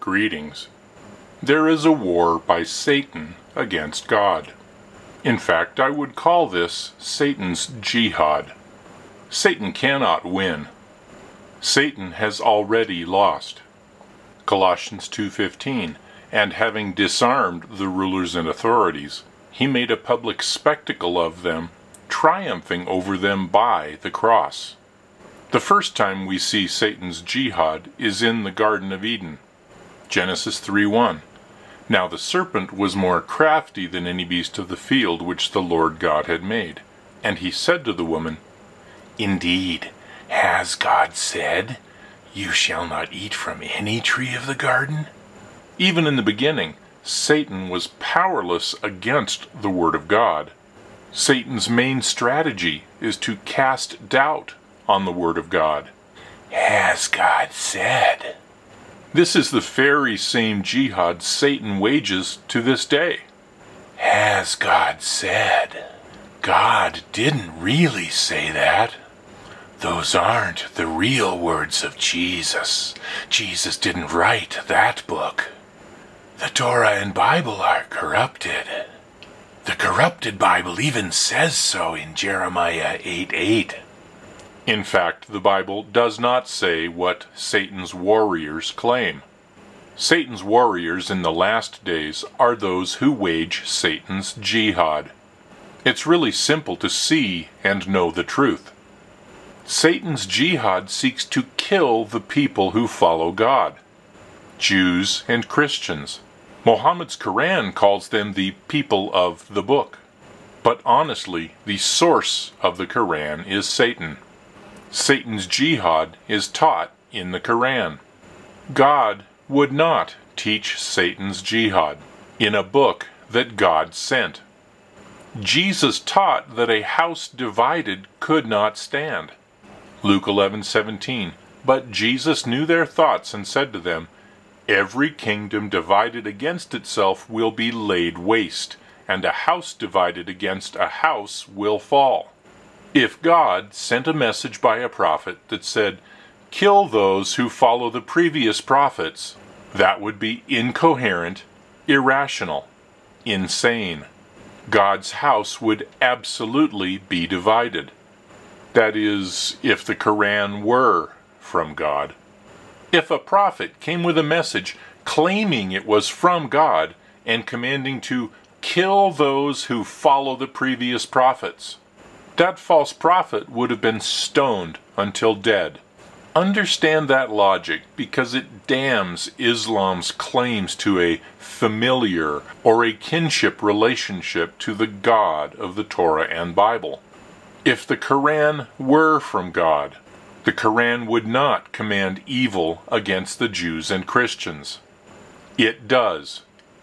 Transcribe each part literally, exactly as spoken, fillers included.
Greetings. There is a war by Satan against God. In fact, I would call this Satan's jihad. Satan cannot win. Satan has already lost. Colossians two fifteen, and having disarmed the rulers and authorities, he made a public spectacle of them, triumphing over them by the cross. The first time we see Satan's jihad is in the Garden of Eden. Genesis three one. Now the serpent was more crafty than any beast of the field which the Lord God had made. And he said to the woman, Indeed, has God said, You shall not eat from any tree of the garden? Even in the beginning, Satan was powerless against the Word of God. Satan's main strategy is to cast doubt on the Word of God. Has God said? This is the very same jihad Satan wages to this day. Has God said? God didn't really say that. Those aren't the real words of Jesus. Jesus didn't write that book. The Torah and Bible are corrupted. The corrupted Bible even says so in Jeremiah eight eight. In fact, the Bible does not say what Satan's warriors claim. Satan's warriors in the last days are those who wage Satan's jihad. It's really simple to see and know the truth. Satan's jihad seeks to kill the people who follow God, Jews and Christians. Muhammad's Quran calls them the people of the book. But honestly, the source of the Quran is Satan. Satan's jihad is taught in the Quran. God would not teach Satan's jihad in a book that God sent. Jesus taught that a house divided could not stand. Luke eleven seventeen. But Jesus knew their thoughts and said to them, Every kingdom divided against itself will be laid waste, and a house divided against a house will fall. If God sent a message by a prophet that said, Kill those who follow the previous prophets, that would be incoherent, irrational, insane. God's house would absolutely be divided. That is, if the Quran were from God. If a prophet came with a message claiming it was from God and commanding to kill those who follow the previous prophets, that false prophet would have been stoned until dead. Understand that logic because it damns Islam's claims to a familiar or a kinship relationship to the God of the Torah and Bible. If the Quran were from God, the Quran would not command evil against the Jews and Christians. It does.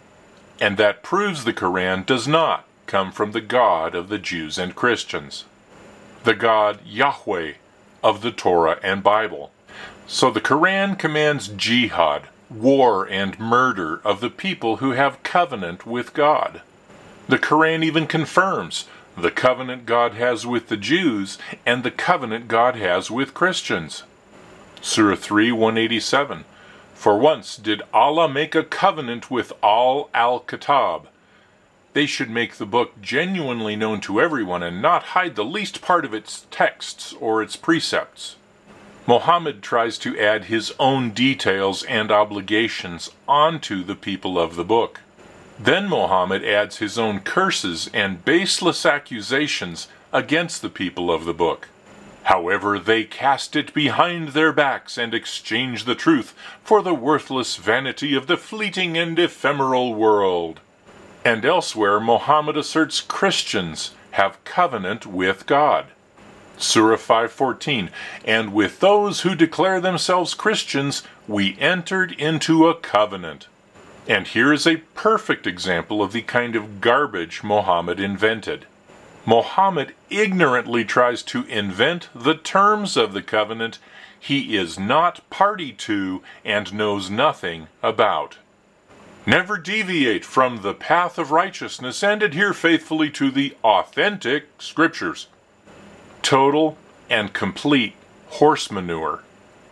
And that proves the Quran does not come from the God of the Jews and Christians, the God Yahweh of the Torah and Bible. So the Quran commands jihad, war and murder of the people who have covenant with God. The Quran even confirms the covenant God has with the Jews and the covenant God has with Christians. Surah three one eighty-seven. For once did Allah make a covenant with all al-Kitab. They should make the book genuinely known to everyone and not hide the least part of its texts or its precepts. Muhammad tries to add his own details and obligations onto the people of the book. Then Muhammad adds his own curses and baseless accusations against the people of the book. However, they cast it behind their backs and exchange the truth for the worthless vanity of the fleeting and ephemeral world. And elsewhere, Muhammad asserts Christians have covenant with God. Surah five fourteen, and with those who declare themselves Christians, we entered into a covenant. And here is a perfect example of the kind of garbage Muhammad invented. Muhammad ignorantly tries to invent the terms of the covenant he is not party to and knows nothing about. Never deviate from the path of righteousness and adhere faithfully to the authentic scriptures. Total and complete horse manure.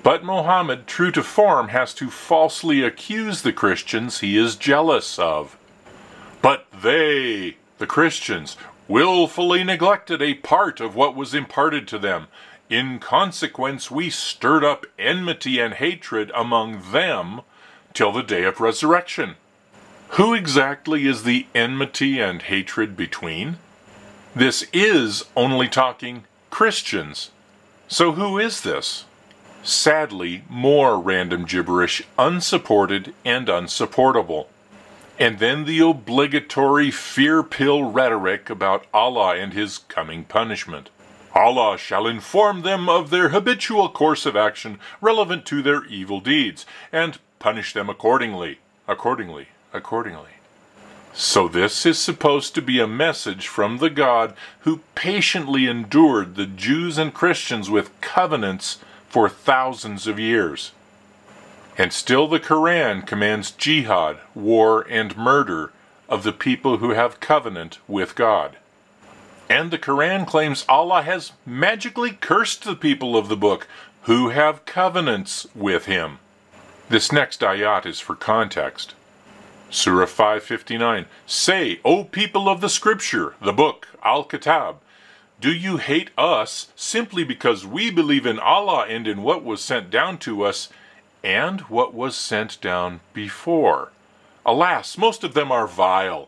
But Muhammad, true to form, has to falsely accuse the Christians he is jealous of. But they, the Christians, willfully neglected a part of what was imparted to them. In consequence, we stirred up enmity and hatred among them till the day of resurrection. Who exactly is the enmity and hatred between? This is only talking Christians. So who is this? Sadly, more random gibberish, unsupported and unsupportable. And then the obligatory fear pill rhetoric about Allah and his coming punishment. Allah shall inform them of their habitual course of action relevant to their evil deeds, and punish them accordingly, accordingly, accordingly. So this is supposed to be a message from the God who patiently endured the Jews and Christians with covenants for thousands of years. And still the Quran commands jihad, war, and murder of the people who have covenant with God. And the Quran claims Allah has magically cursed the people of the book who have covenants with him. This next ayat is for context. Surah five fifty-nine, Say, O people of the scripture, the book, Al-Kitab, do you hate us simply because we believe in Allah and in what was sent down to us and what was sent down before? Alas, most of them are vile.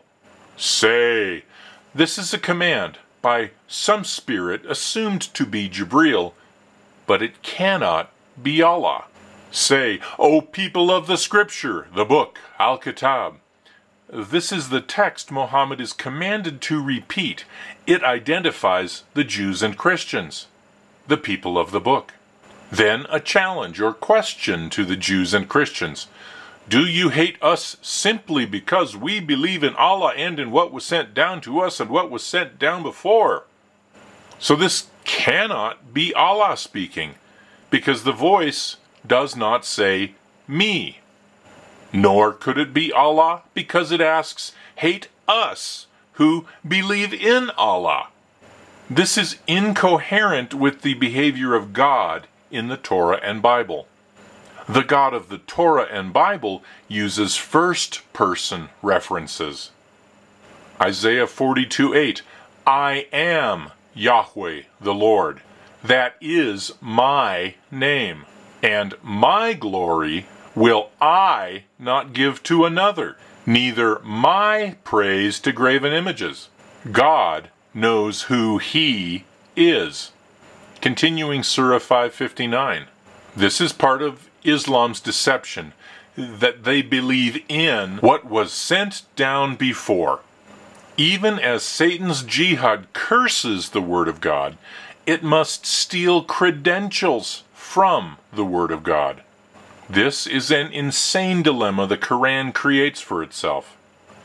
Say, this is a command by some spirit assumed to be Jibreel, but it cannot be Allah. Say, O people of the scripture, the book, Al-Kitab. This is the text Muhammad is commanded to repeat. It identifies the Jews and Christians, the people of the book. Then a challenge or question to the Jews and Christians. Do you hate us simply because we believe in Allah and in what was sent down to us and what was sent down before? So this cannot be Allah speaking, because the voice does not say me. Nor could it be Allah because it asks, hate us who believe in Allah. This is incoherent with the behavior of God in the Torah and Bible. The God of the Torah and Bible uses first-person references. Isaiah forty-two eight, I am Yahweh the Lord. That is my name. And my glory will I not give to another, neither my praise to graven images. God knows who He is. Continuing Surah five fifty-nine. This is part of Islam's deception, that they believe in what was sent down before. Even as Satan's jihad curses the Word of God, it must steal credentials from the Word of God. This is an insane dilemma the Quran creates for itself.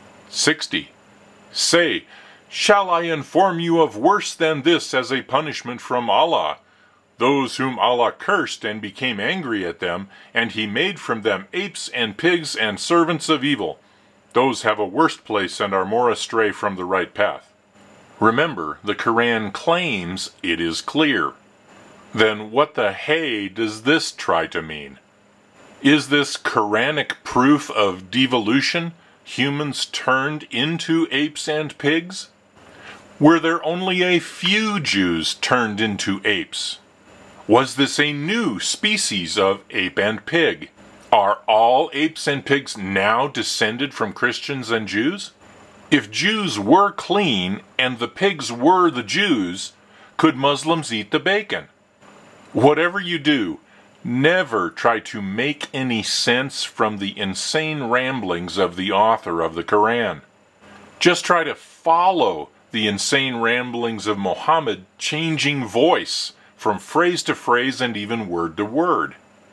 sixty. Say, shall I inform you of worse than this as a punishment from Allah? Those whom Allah cursed and became angry at them, and He made from them apes and pigs and servants of evil. Those have a worse place and are more astray from the right path. Remember, the Quran claims it is clear. Then what the hey does this try to mean? Is this Quranic proof of devolution, humans turned into apes and pigs? Were there only a few Jews turned into apes? Was this a new species of ape and pig? Are all apes and pigs now descended from Christians and Jews? If Jews were clean and the pigs were the Jews, could Muslims eat the bacon? Whatever you do, never try to make any sense from the insane ramblings of the author of the Quran. Just try to follow the insane ramblings of Muhammad, changing voice from phrase to phrase and even word to word.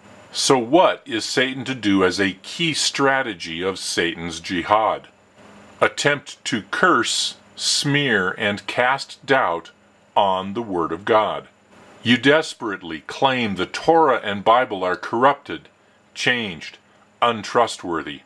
So what is Satan to do as a key strategy of Satan's jihad? Attempt to curse, smear, and cast doubt on the Word of God. You desperately claim the Torah and Bible are corrupted, changed, untrustworthy.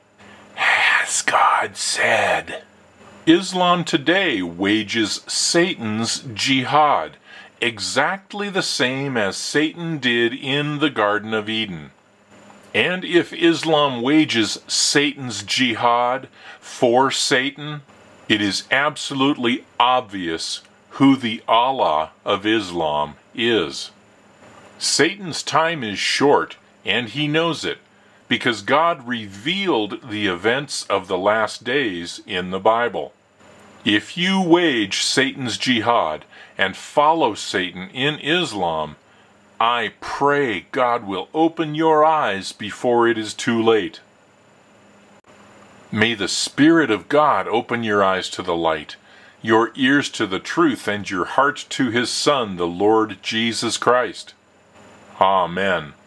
Has God said? Islam today wages Satan's jihad, exactly the same as Satan did in the Garden of Eden. And if Islam wages Satan's jihad for Satan, it is absolutely obvious who the Allah of Islam is. Satan's time is short, and he knows it, because God revealed the events of the last days in the Bible. If you wage Satan's jihad and follow Satan in Islam, I pray God will open your eyes before it is too late. May the Spirit of God open your eyes to the light, your ears to the truth, and your heart to His Son, the Lord Jesus Christ. Amen.